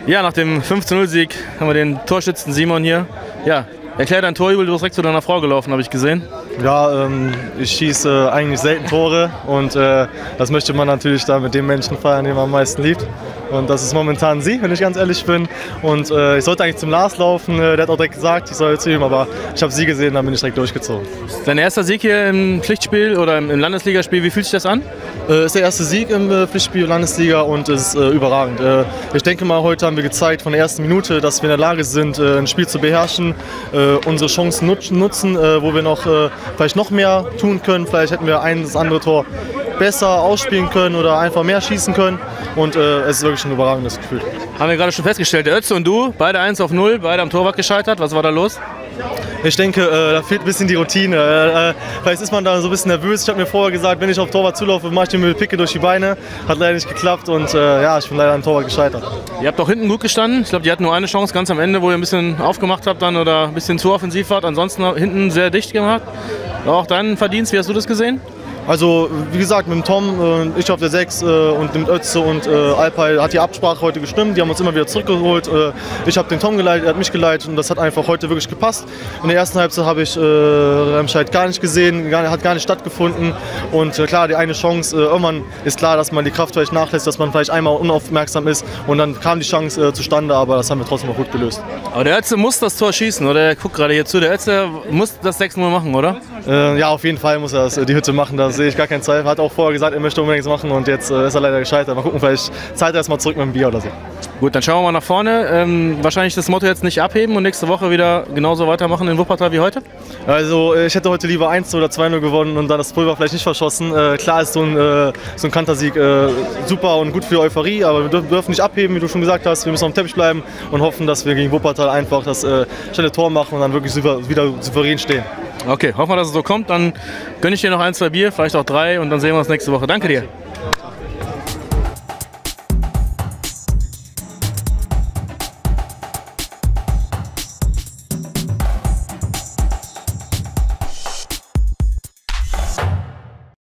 Ja, nach dem 5:0-Sieg haben wir den Torschützen Simon hier. Ja, erklär dein Torjubel, du bist direkt zu deiner Frau gelaufen, habe ich gesehen. Ja, ich schieße eigentlich selten Tore und das möchte man natürlich da mit dem Menschen feiern, den man am meisten liebt. Und das ist momentan sie, wenn ich ganz ehrlich bin. Und ich sollte eigentlich zum Lars laufen, der hat auch direkt gesagt, ich soll zu ihm, aber ich habe sie gesehen, dann bin ich direkt durchgezogen. Dein erster Sieg hier im Pflichtspiel oder im Landesligaspiel, wie fühlt sich das an? Ist der erste Sieg im Pflichtspiel Landesliga und ist überragend. Ich denke mal, heute haben wir gezeigt von der ersten Minute, dass wir in der Lage sind, ein Spiel zu beherrschen, unsere Chancen nutzen, wo wir noch vielleicht noch mehr tun können. Vielleicht hätten wir das andere Tor besser ausspielen können oder einfach mehr schießen können. Und es ist wirklich ein überragendes Gefühl. Haben wir gerade schon festgestellt, der Özze und du, beide 1:0, beide am Torwart gescheitert. Was war da los? Ich denke, da fehlt ein bisschen die Routine. Vielleicht ist man da so ein bisschen nervös. Ich habe mir vorher gesagt, wenn ich auf Torwart zulaufe, mache ich den mit Picke durch die Beine. Hat leider nicht geklappt und ja, ich bin leider am Torwart gescheitert. Ihr habt doch hinten gut gestanden. Ich glaube, die hatten nur eine Chance ganz am Ende, wo ihr ein bisschen aufgemacht habt dann oder ein bisschen zu offensiv wart. Ansonsten hinten sehr dicht gemacht. War auch dein Verdienst. Wie hast du das gesehen? Also wie gesagt, mit dem Tom, ich auf der 6 und mit Özze und Alpay hat die Absprache heute gestimmt. Die haben uns immer wieder zurückgeholt. Ich habe den Tom geleitet, er hat mich geleitet und das hat einfach heute wirklich gepasst. In der ersten Halbzeit habe ich Remscheid gar nicht gesehen, hat gar nicht stattgefunden. Und klar, die eine Chance, irgendwann ist klar, dass man die Kraft vielleicht nachlässt, dass man vielleicht einmal unaufmerksam ist und dann kam die Chance zustande, aber das haben wir trotzdem auch gut gelöst. Aber der Özze muss das Tor schießen, oder? Er guckt gerade hier zu. Der Özze muss das 6:0 machen, oder? Ja, auf jeden Fall muss er die Hütte machen, da sehe ich gar keinen Zweifel. Hat auch vorher gesagt, er möchte unbedingt machen und jetzt ist er leider gescheitert. Mal gucken, vielleicht zahlt er erstmal zurück mit dem Bier oder so. Gut, dann schauen wir mal nach vorne. Wahrscheinlich das Motto jetzt nicht abheben und nächste Woche wieder genauso weitermachen in Wuppertal wie heute? Also ich hätte heute lieber 1 oder 2:0 gewonnen und dann das Pulver vielleicht nicht verschossen. Klar ist so ein Kantersieg super und gut für die Euphorie, aber wir dürfen nicht abheben, wie du schon gesagt hast. Wir müssen auf dem Teppich bleiben und hoffen, dass wir gegen Wuppertal einfach das schnelle Tor machen und dann wirklich wieder souverän stehen. Okay, hoffen wir, dass es so kommt. Dann gönne ich dir noch 1, 2 Bier, vielleicht auch 3 und dann sehen wir uns nächste Woche. Danke dir.